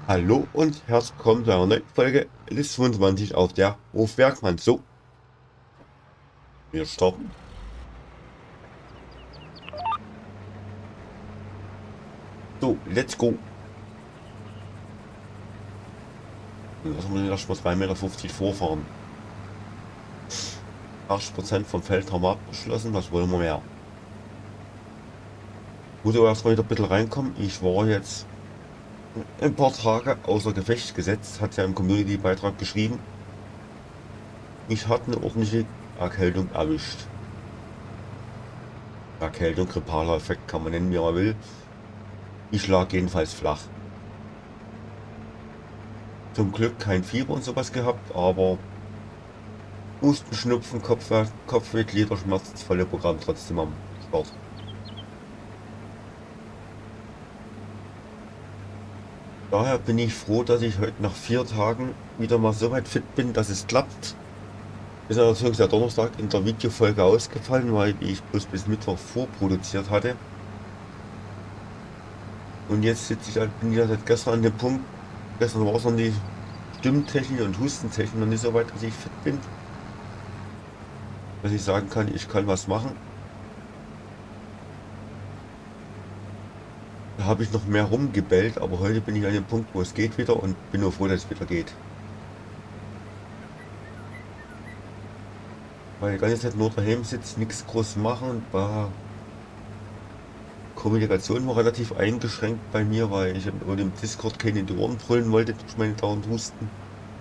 Hallo und herzlich willkommen zu einer neuen Folge LIS 25 auf der Hofwerkmann. So, wir starten. So, let's go. Und lassen wir den erstmal 3,50 Meter vorfahren. 80% vom Feld haben wir abgeschlossen, was wollen wir mehr? Muss aber erstmal wieder ein bisschen reinkommen. Ich war jetzt ein paar Tage außer Gefecht gesetzt, hat ja im Community-Beitrag geschrieben. Ich hatte eine ordentliche Erkältung erwischt. Erkältung, grippaler Effekt kann man nennen, wie man will. Ich lag jedenfalls flach. Zum Glück kein Fieber und sowas gehabt, aber Husten, Schnupfen, Kopfweh, Gliederschmerz, das volle Programm trotzdem am Start. Daher bin ich froh, dass ich heute nach 4 Tagen wieder mal so weit fit bin, dass es klappt. Ist allerdings der Donnerstag in der Videofolge ausgefallen, weil ich bloß bis Mittwoch vorproduziert hatte. Und jetzt bin ich ja seit gestern an dem Punkt, gestern war es noch die Stimmtechnik und Hustentechnik noch nicht so weit, dass ich fit bin. Dass ich sagen kann, ich kann was machen. Da habe ich noch mehr rumgebellt, aber heute bin ich an dem Punkt, wo es geht wieder und bin nur froh, dass es wieder geht. Weil die ganze Zeit nur daheim sitzt, nichts groß machen. Kommunikation war relativ eingeschränkt bei mir, weil ich im Discord keine in die Ohren brüllen wollte durch meine dauernd Husten.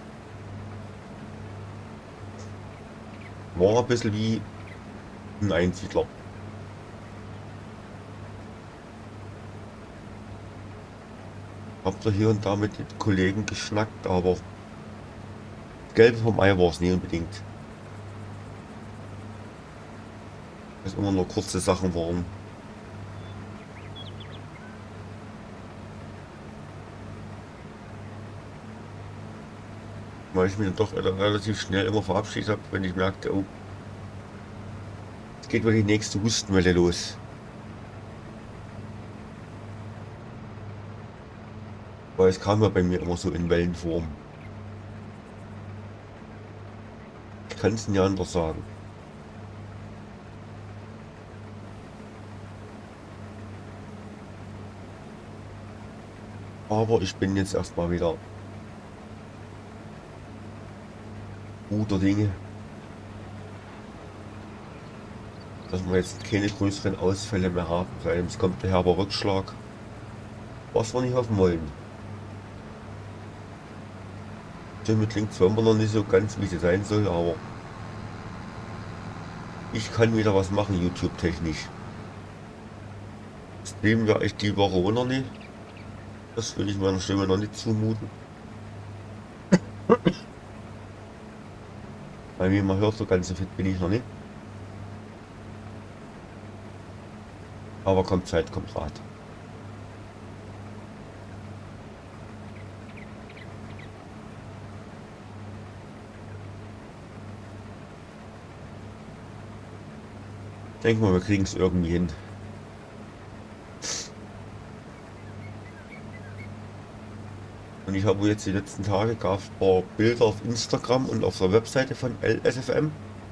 War ein bisschen wie ein Einsiedler. Hab da hier und da mit den Kollegen geschnackt, aber das Gelbe vom Ei war es nie unbedingt. Das immer nur kurze Sachen waren. Weil ich mich dann doch relativ schnell immer verabschiedet habe, wenn ich merkte, oh, es geht wohl die nächste Hustenwelle los. Weil es kam ja bei mir immer so in Wellenform. Ich kann es nicht anders sagen. Aber ich bin jetzt erstmal wieder guter Dinge, dass wir jetzt keine größeren Ausfälle mehr haben. Es kommt der herber Rückschlag, was wir nicht hoffen wollen. Stimme klingt zwar immer noch nicht so ganz, wie sie sein soll, aber ich kann wieder was machen, YouTube-technisch. Streamen werde ich die Woche auch noch nicht. Das will ich meiner Stimme noch nicht zumuten. Weil wie man hört, so ganz so fit bin ich noch nicht. Aber kommt Zeit, kommt Rat. Denken wir, wir kriegen es irgendwie hin. Und ich habe jetzt die letzten Tage gab es ein paar Bilder auf Instagram und auf der Webseite von LSFM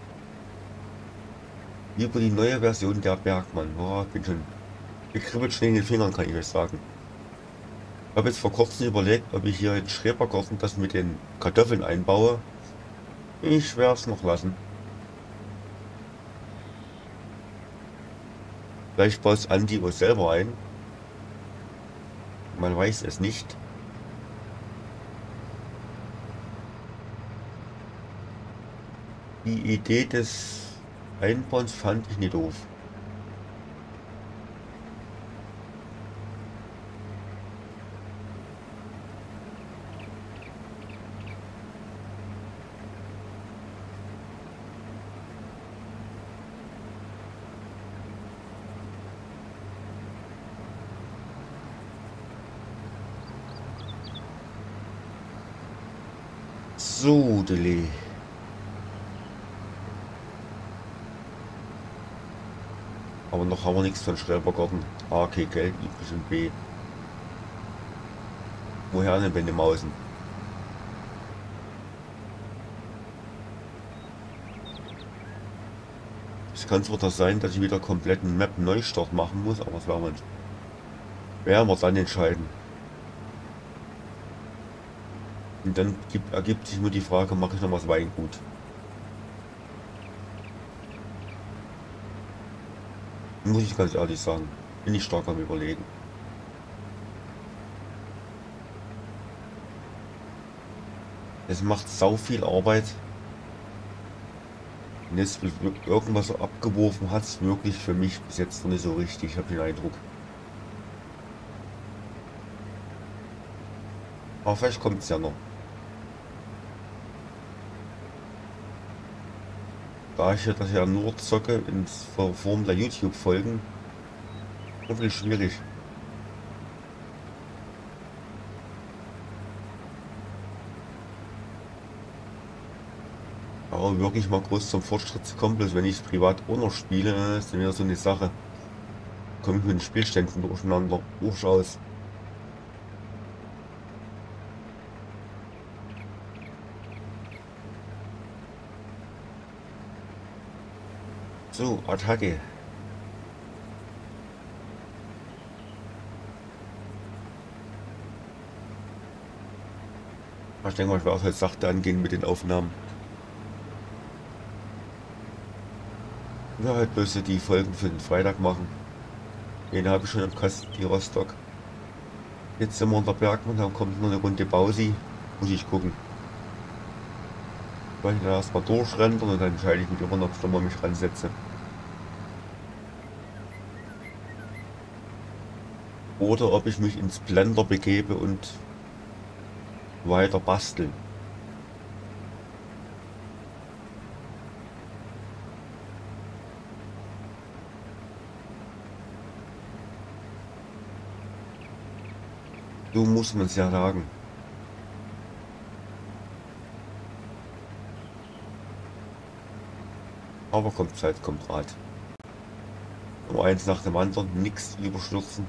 über die neue Version der Bergmann. Oh, ich bin schon gekribbelt schon in den Fingern, kann ich euch sagen. Ich habe jetzt vor kurzem überlegt, ob ich hier in Schrebergarten das mit den Kartoffeln einbaue. Ich werde es noch lassen. Vielleicht baut es Andi auch selber ein. Man weiß es nicht. Die Idee des Einbauens fand ich nicht doof. So, Dele. Aber noch haben wir nichts von Schrebergarten. A, okay, Geld, übrig und B. Woher denn, wenn die Mausen? Es kann zwar das sein, dass ich wieder kompletten Map-Neustart machen muss, aber das werden wir dann entscheiden. Und dann ergibt sich nur die Frage, mache ich noch was Weingut? Muss ich ganz ehrlich sagen. Bin ich stark am Überlegen. Es macht sau viel Arbeit. Und jetzt wird irgendwas so abgeworfen hat es wirklich für mich bis jetzt noch nicht so richtig, ich habe den Eindruck. Aber vielleicht kommt es ja noch. Da ich das ja nur zocke in Form der YouTube-Folgen, wirklich schwierig. Aber wirklich mal groß zum Fortschritt zu kommen, bloß wenn ich es privat auch noch spiele, ist dann wieder so eine Sache. Komme ich mit den Spielständen durcheinander, durchaus. So, Attacke. Ich denke mal, ich werde halt sachte angehen mit den Aufnahmen. Ja, halt bloß die Folgen für den Freitag machen. Den habe ich schon im Kasten, die Rostock. Jetzt sind wir in der Bergmann, dann kommt noch eine Runde Bausi. Muss ich gucken. Weil ich dann erstmal durchrendern und dann entscheide ich mich immer noch, ob ich nochmal mich ransetze. Oder ob ich mich ins Blender begebe und weiter basteln. So muss man es ja sagen. Aber kommt Zeit, kommt Rat. Nur eins nach dem anderen, nichts überstürzen.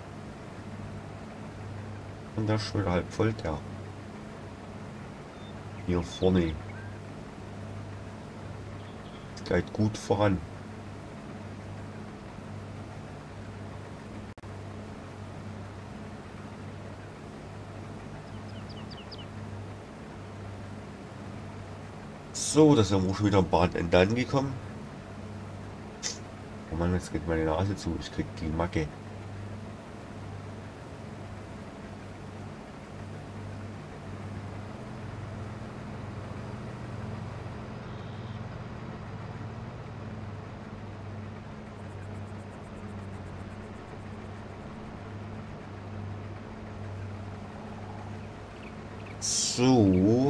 Und der ist schon wieder halb voll, der. Hier vorne. Es geht gut voran. So, da sind wir schon wieder am Bahnende angekommen. Oh Mann, jetzt geht meine Nase zu. Ich krieg die Macke. So.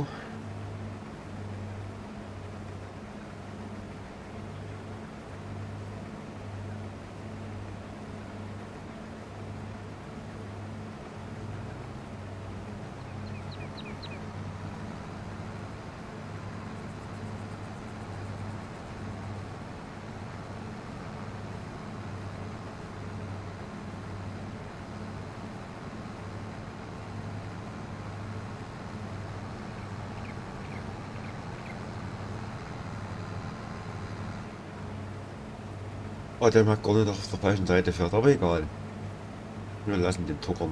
Oh, der mag gar nicht auf der falschen Seite fährt, aber egal. Wir lassen den tuckern.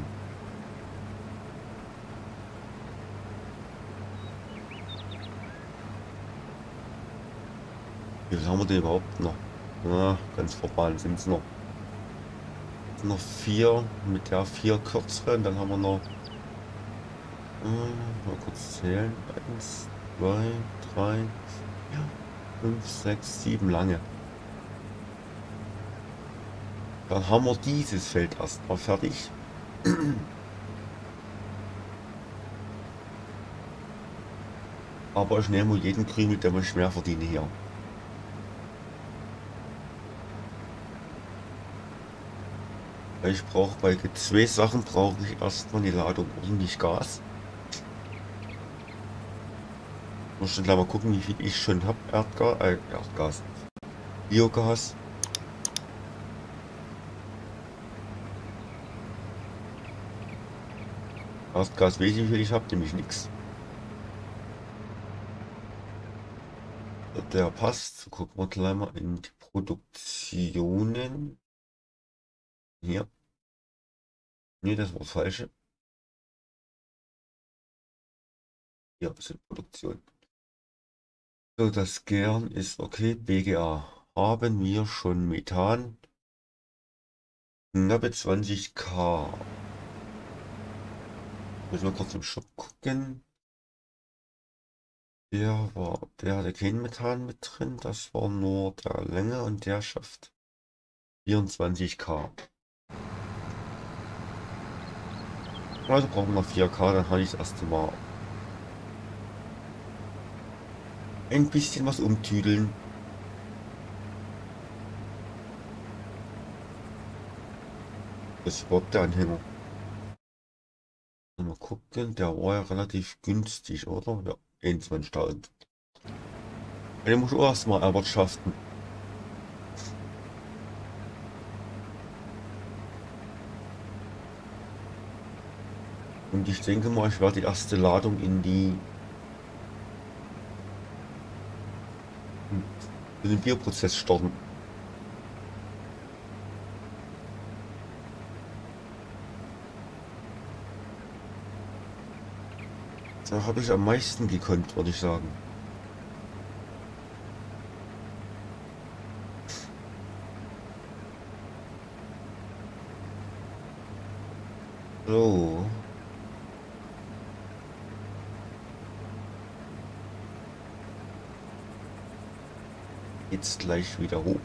Wie viel haben wir denn überhaupt noch? Ja, ganz vorbei sind es noch. Noch 4, mit der 4 kürzere, und dann haben wir noch, mal kurz zählen, 1, 2, 3, 4, 5, 6, 7 lange. Dann haben wir dieses Feld erstmal fertig. Aber ich nehme jeden Krümel, der ich mehr verdiene hier. Ich brauche bei zwei Sachen brauche ich erstmal die Ladung ordentlich Gas. Muss schon gleich mal gucken, wie viel ich schon habe. Erdgas, Biogas. Gas weiß ich, wie viel ich habe, nämlich nichts. Der passt. Gucken wir gleich mal in die Produktionen. Hier. Nee, das war das Falsche. Hier sind Produktion. So, das Gern ist okay. BGA. Haben wir schon Methan? Knappe 20k. Müssen wir kurz im Shop gucken. Der hatte kein Methan mit drin. Das war nur der Länge und der schafft 24k. Also brauchen wir 4k, dann habe ich das erste Mal ein bisschen was umtüdeln. Das ist überhaupt der Anhänger. Mal gucken, der war ja relativ günstig, oder? Ja, 21.000. Den muss ich auch erstmal erwirtschaften. Und ich denke mal, ich werde die erste Ladung in den Bierprozess starten. Da habe ich am meisten gekonnt, würde ich sagen. So. Jetzt gleich wieder hoch.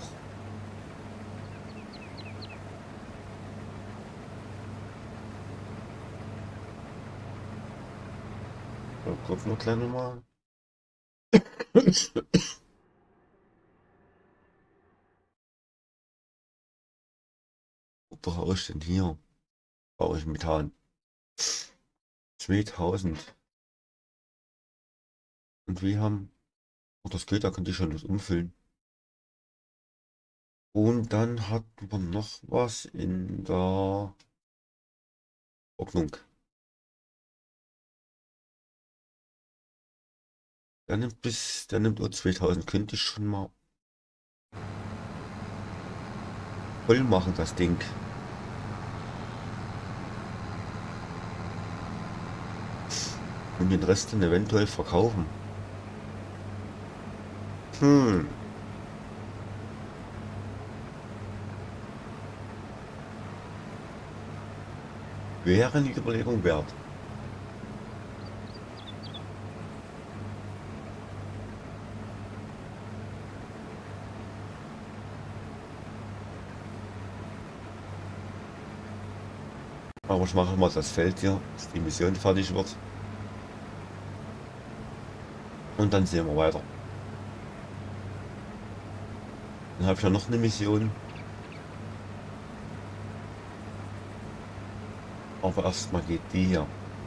So, gucken wir gleich nochmal. Wo brauche ich denn hier? Brauche ich Methan? 2000. Und wir haben... Oh, das geht, da könnte ich schon das umfüllen. Und dann hatten wir noch was in der Ordnung. Der nimmt nur 2000. Könnte ich schon mal voll machen, das Ding. Und den Rest dann eventuell verkaufen. Wäre eine Überlegung wert. Aber ich mache mal das Feld hier, dass die Mission fertig wird. Und dann sehen wir weiter. Dann habe ich ja noch eine Mission. Aber erstmal geht die hier.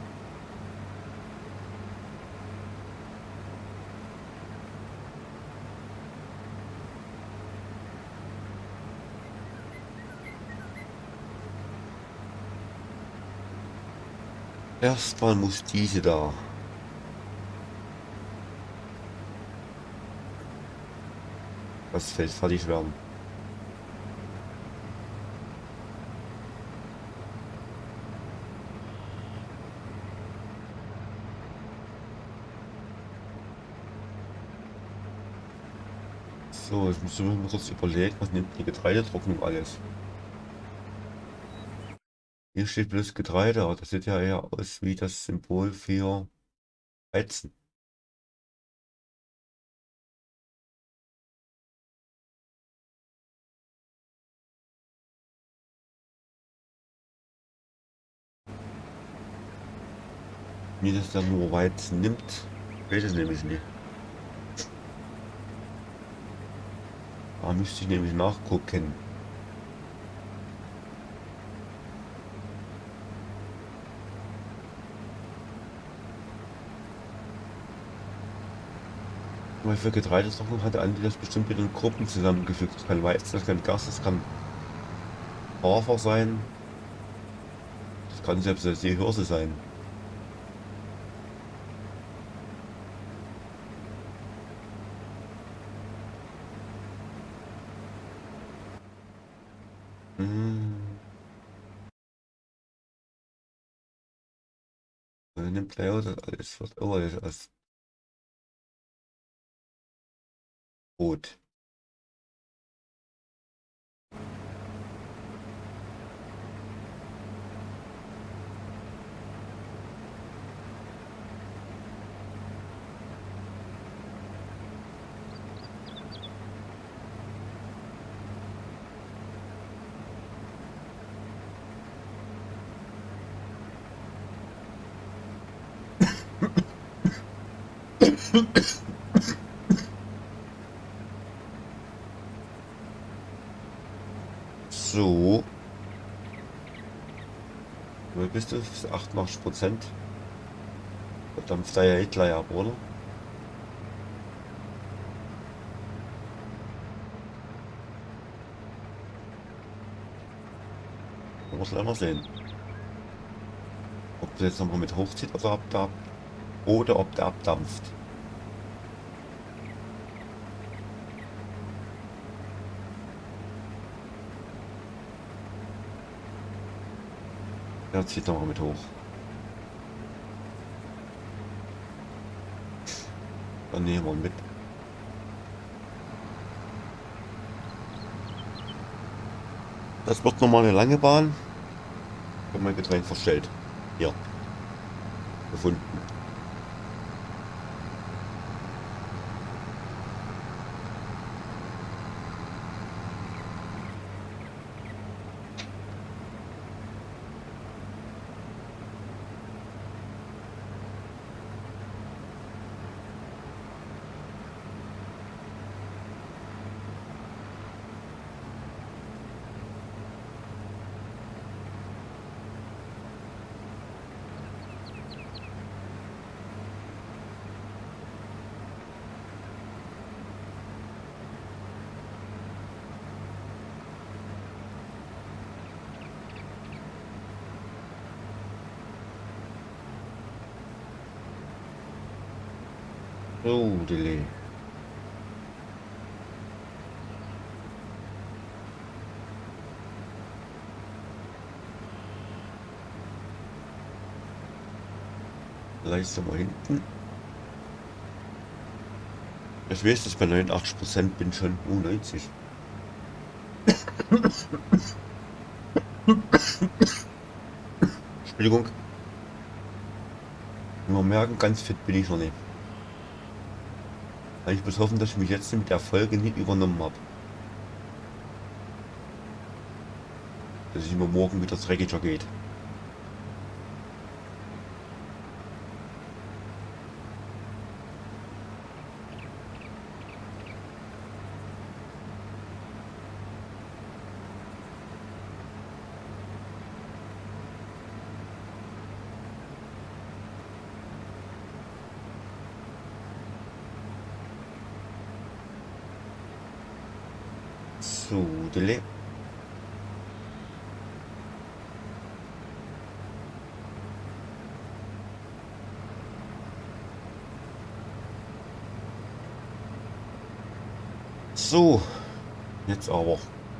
Erstmal muss diese da. Das Feld fertig werden. So, jetzt müssen wir mal kurz überlegen, was nimmt die Getreidetrocknung alles. Hier steht bloß Getreide, aber das sieht ja eher aus wie das Symbol für Weizen. Wie das dann nur Weizen nimmt, weiß es nämlich nicht. Da müsste ich nämlich nachgucken. Weil für Getreidetrocknung hatte Andi das bestimmt wieder in Gruppen zusammengefügt. Das kann Weizen, das kann Gas, das kann Hafer sein. Das kann selbst der Seehirse sein. Hm. Nimmt Layout alles wird alles als Rot. So, wo bist du? 88%. Dampft da ja eh gleich ab, oder? Man muss leider sehen. Ob das jetzt nochmal mit hochzieht oder ob der abdampft. Der zieht nochmal mit hoch. Dann nehmen wir ihn mit. Das wird nochmal eine lange Bahn. Ich habe mein Getränk verstellt. Hier. Gefunden. So, Delay. Leiste mal hinten. Ich weiß, dass ich bei 89% bin schon. 90. Entschuldigung. Man merken, ganz fit bin ich noch nicht. Ich muss hoffen, dass ich mich jetzt mit der Folge nicht übernommen habe. Dass es immer morgen wieder dreckiger geht. So, Delay. So, jetzt aber.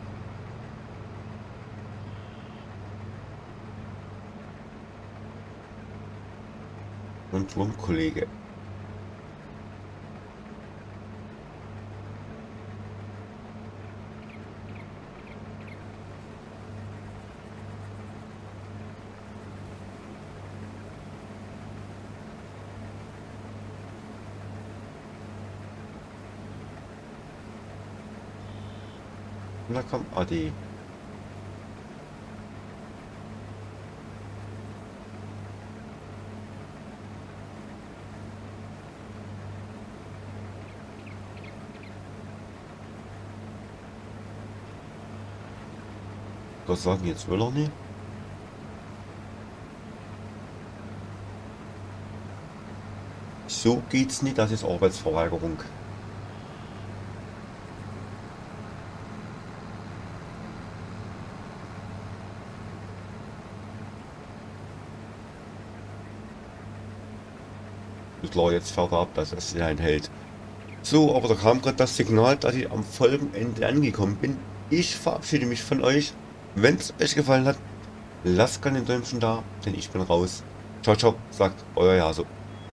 Und Kollege. Und da kommt Adi. Was sagen jetzt will er nicht? So geht's nicht, das ist Arbeitsverweigerung. Klar, jetzt fährt er ab, das ist ja ein Held. So, aber da kam gerade das Signal, dass ich am Folgenende angekommen bin. Ich verabschiede mich von euch. Wenn es euch gefallen hat, lasst gerne ein Däumchen da, denn ich bin raus. Ciao, ciao, sagt euer Jase.